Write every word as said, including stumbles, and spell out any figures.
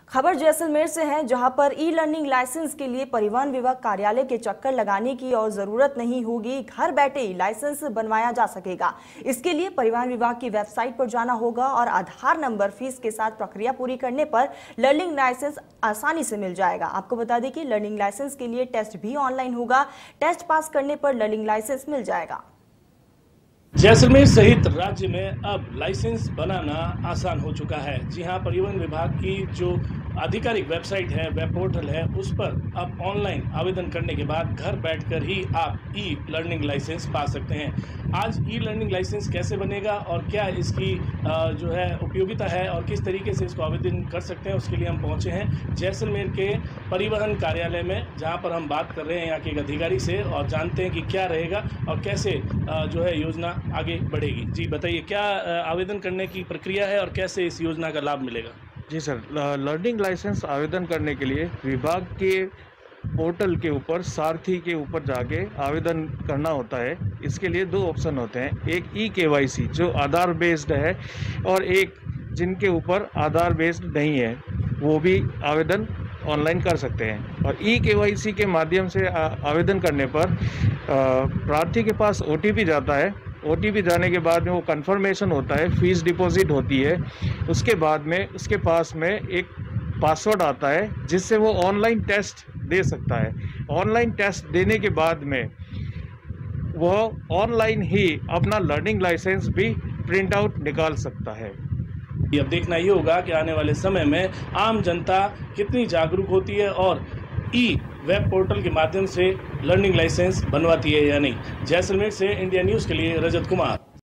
खबर जैसलमेर से है, जहां पर ई लर्निंग लाइसेंस के लिए परिवहन विभाग कार्यालय के चक्कर लगाने की और जरूरत नहीं होगी। घर बैठे ही लाइसेंस बनवाया जा सकेगा। इसके लिए परिवहन विभाग की वेबसाइट पर जाना होगा और आधार नंबर फीस के साथ प्रक्रिया पूरी करने पर लर्निंग लाइसेंस आसानी से मिल जाएगा। आपको बता दें कि लर्निंग लाइसेंस के लिए टेस्ट भी ऑनलाइन होगा। टेस्ट पास करने पर लर्निंग लाइसेंस मिल जाएगा। जैसलमेर सहित राज्य में अब लाइसेंस बनाना आसान हो चुका है। जी हां, परिवहन विभाग की जो आधिकारिक वेबसाइट है, वेब पोर्टल है, उस पर अब ऑनलाइन आवेदन करने के बाद घर बैठकर ही आप ई लर्निंग लाइसेंस पा सकते हैं। आज ई लर्निंग लाइसेंस कैसे बनेगा और क्या इसकी जो है उपयोगिता है और किस तरीके से इसको आवेदन कर सकते हैं, उसके लिए हम पहुंचे हैं जैसलमेर के परिवहन कार्यालय में, जहां पर हम बात कर रहे हैं यहाँ के एक अधिकारी से और जानते हैं कि क्या रहेगा और कैसे जो है योजना आगे बढ़ेगी। जी बताइए, क्या आवेदन करने की प्रक्रिया है और कैसे इस योजना का लाभ मिलेगा? जी सर, लर्निंग लाइसेंस आवेदन करने के लिए विभाग के पोर्टल के ऊपर सारथी के ऊपर जाके आवेदन करना होता है। इसके लिए दो ऑप्शन होते हैं, एक ई केवाईसी जो आधार बेस्ड है और एक जिनके ऊपर आधार बेस्ड नहीं है वो भी आवेदन ऑनलाइन कर सकते हैं। और ई केवाईसी के माध्यम से आवेदन करने पर प्रार्थी के पास ओटीपी जाता है। ओटीपी जाने के बाद में वो कंफर्मेशन होता है, फीस डिपॉजिट होती है। उसके बाद में उसके पास में एक पासवर्ड आता है जिससे वो ऑनलाइन टेस्ट दे सकता है। ऑनलाइन टेस्ट देने के बाद में वो ऑनलाइन ही अपना लर्निंग लाइसेंस भी प्रिंट आउट निकाल सकता है। अब देखना ये होगा कि आने वाले समय में आम जनता कितनी जागरूक होती है और ई वेब पोर्टल के माध्यम से लर्निंग लाइसेंस बनवाती है या नहीं। जैसलमेर से इंडिया न्यूज़ के लिए रजत कुमार।